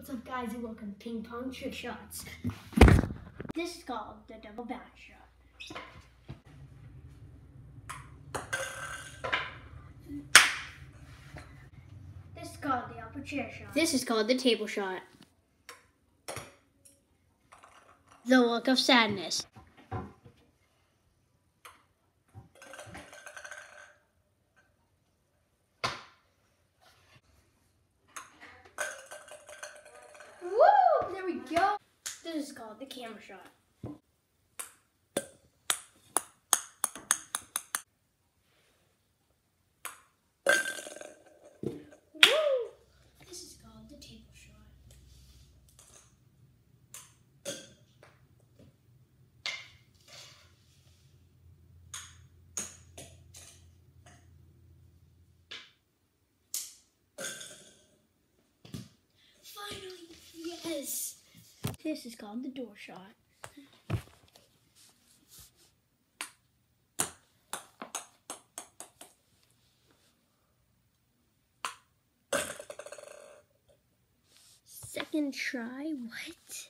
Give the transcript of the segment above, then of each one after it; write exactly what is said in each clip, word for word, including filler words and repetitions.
What's up, guys, and welcome to Ping Pong Trick Shots. This is called the double bounce shot. This is called the upper chair shot. This is called the table shot. The look of sadness. Woo! There we go. This is called the camera shot. Woo! This is called the table shot. Finally, yes! This is called the door shot. Second try, what?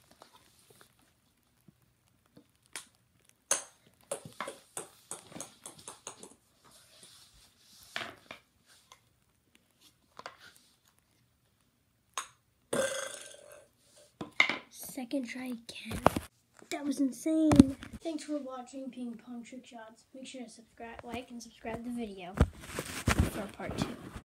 Second try again. That was insane. Thanks for watching Ping Pong Trick Shots. Make sure to subscribe, like, and subscribe the video for part two.